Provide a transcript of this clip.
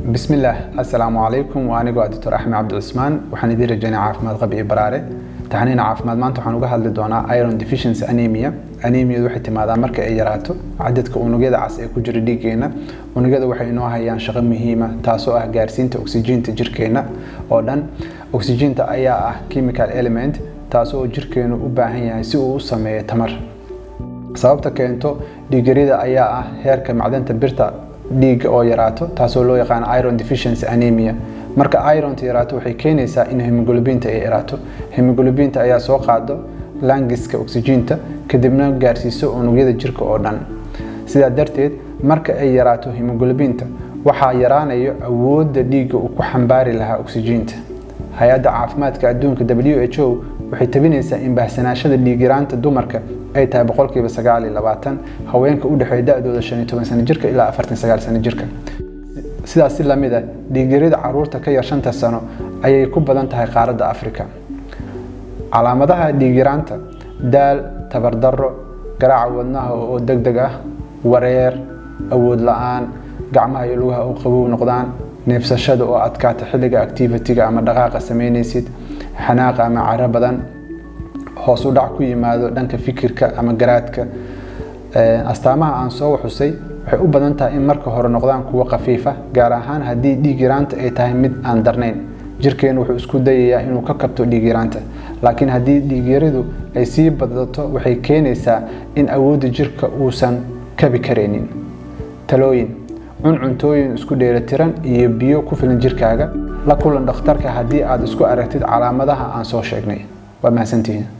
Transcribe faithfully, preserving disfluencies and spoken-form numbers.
بسم الله السلام عليكم وأنا قاعد دكتور أحمد عبد العثمان وحنا دير جاني عافماد قبي برارة تحنينا عافماد maanta waxaan uga hadli doonaa iron deficiency anemia anemia waxay timaadaa marka ay yaraato cadadka unugyada cas ee ku jira dhiiggeena unugyada waxay inoo hayaan shaqo muhiim ah taasoo ah gaarsiinta oksijiinta jirkeena oo dhan oksijiinta ayaa ah chemical element taasoo jirkeenu u baahan yahay si uu u sameeyo tamar sababta keento dhiig yarida ayaa ah heerka macdanta birta dhiig oo yaraato taasoo loo yaqaan iron deficiency anemia marka iron yaraato waxay keenaysaa in hemoglobinta ay yaraato hemoglobinta ayaa soo qaado langiska oksijiinta kadibna gaarsiiso unugyada jirka oo dhan sidaa darteed marka ay yaraato hemoglobinta waxaa yaraanayo awoodda dhiigga uu ku xambaari lahaa oksijiinta hay'adda caafimaadka adduunka W H O waxay tabinaysaa in baahsanaashada dhiig yaraanta dumarka ay tahay boqolkiiba sagaal iyo labaatan haweenka u dhaxeeya da'dooda shan iyo toban sano jirka ilaa afartan iyo sagaal sano jirka sidaas si lamid ah dhiig yarida caruurta ka yar shanta sano ayay ku badan tahay qaaradda Afrika calaamadaha dhiig yaraanta daal tabar darro garaaca wadnaha oo degdeg ah wareer awood la'aan gacmaha iyo lugaha oo qabow noqdaan neefsashada oo adkaata xilliga activity-ga ama dhaqaaqa sameynaysid xanaaqa ama cara badan hoos u dhac ku yimaado dhanka fikirka ama garaadka astaamaha aan soo xusay waxay u badan tahay in marka hore noqdaan kuwa khafiif ah gaar ahaan haddii dhiig yaraanta ay tahay mid aan darnayn jirkeenu wuxuu isku dayayaa inuu ka kabto dhiig yaraanta laakiin haddii dhiig yaridu ay sii badato waxay keenaysaa in awoodda jirka uusan kabi kareynin talooyin cun cuntooyin isku dheelitiran iyo biyo ku filan jirkaaga la kulan dhakhtarka haddii aad isku aragtid calaamadaha aan soo sheegnay waa mahadsantihiin